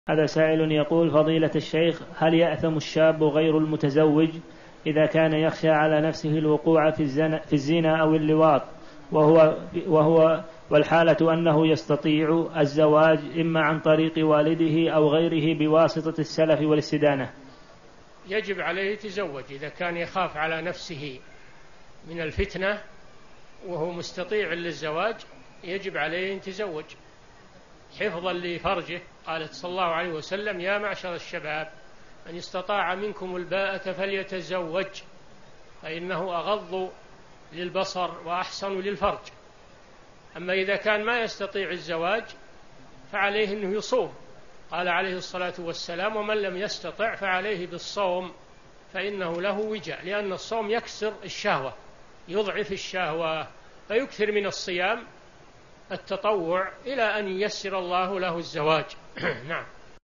هذا سائل يقول: فضيلة الشيخ، هل يأثم الشاب غير المتزوج إذا كان يخشى على نفسه الوقوع في الزنا أو اللواط والحالة أنه يستطيع الزواج إما عن طريق والده أو غيره بواسطة السلف والاستدانة؟ يجب عليه يتزوج إذا كان يخاف على نفسه من الفتنة وهو مستطيع للزواج، يجب عليه أن يتزوج حفظا لفرجه. قالت صلى الله عليه وسلم: يا معشر الشباب من استطاع منكم الباءة فليتزوج فإنه أغض للبصر وأحسن للفرج. أما إذا كان ما يستطيع الزواج فعليه أنه يصوم. قال عليه الصلاة والسلام: ومن لم يستطع فعليه بالصوم فإنه له وجاء، لأن الصوم يكسر الشهوة، يضعف الشهوة، فيكثر من الصيام التطوع إلى أن ييسر الله له الزواج. نعم.